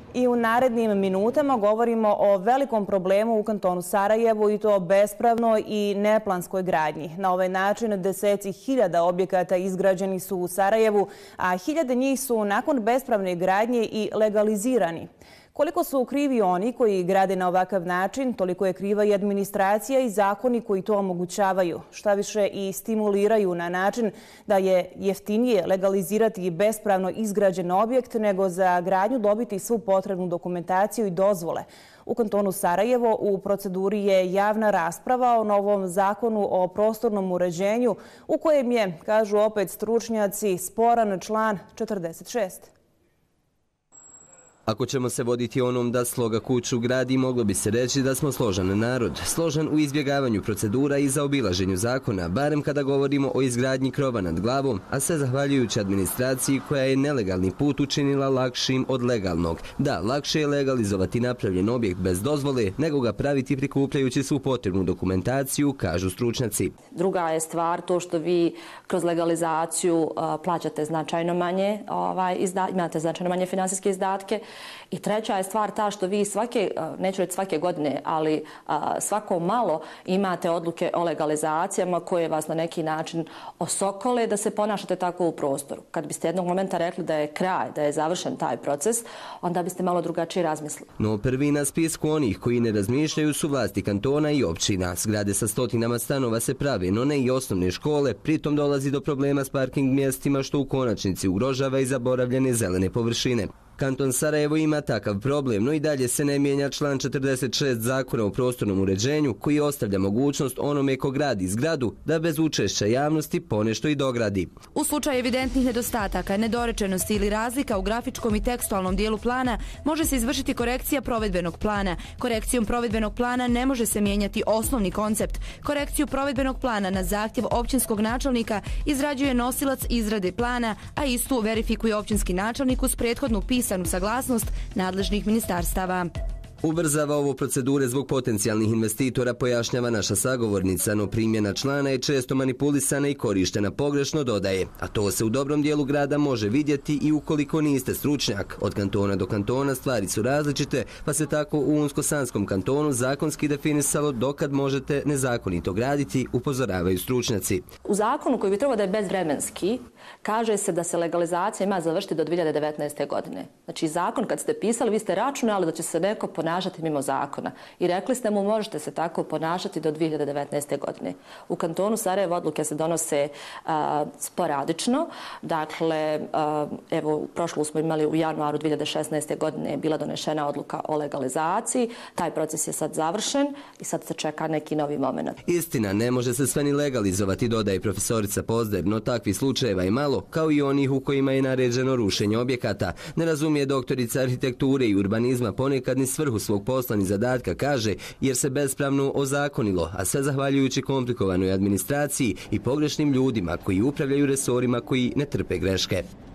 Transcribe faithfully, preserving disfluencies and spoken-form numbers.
I u narednim minutama govorimo o velikom problemu u kantonu Sarajevo i to bespravnoj i neplanskoj gradnji. Na ovaj način deseci hiljada objekata izgrađeni su u Sarajevu, a hiljade njih su nakon bespravne gradnje i legalizirani. Koliko su krivi oni koji grade na ovakav način, toliko je kriva i administracija i zakoni koji to omogućavaju. Šta više i stimuliraju na način da je jeftinije legalizirati bespravno izgrađen objekt nego za gradnju dobiti svu potrebnu dokumentaciju i dozvole. U kantonu Sarajevo u proceduri je javna rasprava o novom zakonu o prostornom uređenju u kojem je, kažu opet stručnjaci, sporan član četrdeset šest. Ako ćemo se voditi onom da sloga kuću gradi, moglo bi se reći da smo složan narod. Složan u izbjegavanju procedura i zaobilaženju zakona, barem kada govorimo o izgradnji krova nad glavom, a sve zahvaljujući administraciji koja je nelegalni put učinila lakšim od legalnog. Da, lakše je legalizovati napravljen objekt bez dozvole, nego ga praviti prikupljajući svu potrebnu dokumentaciju, kažu stručnjaci. Druga je stvar to što vi kroz legalizaciju uh, plaćate značajno manje, ovaj, izda, imate značajno manje finansijske izdatke. I treća je stvar ta što vi svake, neću reći svake godine, ali svako malo imate odluke o legalizacijama koje vas na neki način osokole da se ponašate tako u prostoru. Kad biste jednog momenta rekli da je kraj, da je završen taj proces, onda biste malo drugačije razmislili. No prvi na spisku onih koji ne razmišljaju su vlasti kantona i općina. Zgrade sa stotinama stanova se prave, no ne i osnovne škole, pritom dolazi do problema s parking mjestima što u konačnici ugrožava i zaboravljene zelene površine. Kanton Sarajevo ima takav problem, no i dalje se ne mijenja član četrdeset šest zakona o prostornom uređenju koji ostavlja mogućnost onome ko gradi zgradu da bez učešća javnosti ponešto i dogradi. U slučaju evidentnih nedostataka, nedorečenosti ili razlika u grafičkom i tekstualnom dijelu plana može se izvršiti korekcija provedbenog plana. Korekcijom provedbenog plana ne može se mijenjati osnovni koncept. Korekciju provedbenog plana na zahtjev općinskog načelnika izrađuje nosilac izrade plana, a istu verifikuje općinski načelnik uz prethodnu pisanu saglasnost nadležnih ministarstava. Ubrzava ovo procedure zbog potencijalnih investitora, pojašnjava naša sagovornica, no primjena člana je često manipulisana i korištena pogrešno, dodaje. A to se u dobrom dijelu grada može vidjeti i ukoliko niste stručnjak. Od kantona do kantona stvari su različite, pa se tako u Unsko-Sanskom kantonu zakonski definisalo dokad možete nezakonito graditi, upozoravaju stručnjaci. U zakonu koji bi trebao da je bezvremenski, kaže se da se legalizacija ima završiti do dvije hiljade devetnaeste. godine. Znači zakon kad ste pisali, vi ste računali da će se neko ponašati mimo zakona. I rekli ste mu možete se tako ponašati do dvije hiljade devetnaeste. godine. U kantonu Sarajevo odluke se donose a, sporadično. Dakle, a, evo, prošlo smo imali u januaru dvije hiljade šesnaeste. godine je bila donešena odluka o legalizaciji. Taj proces je sad završen i sad se čeka neki novi moment. Istina, ne može se sve ni legalizovati, dodaje profesorica Pozdeb, no takvih slučajeva je malo, kao i onih u kojima je naređeno rušenje objekata. Ne razumije doktorica arhitekture i urbanizma ponekad ni svrhu svog posla ni zadatka, kaže, jer se bespravno ozakonilo, a sve zahvaljujući komplikovanoj administraciji i pogrešnim ljudima koji upravljaju resorima koji ne trpe greške.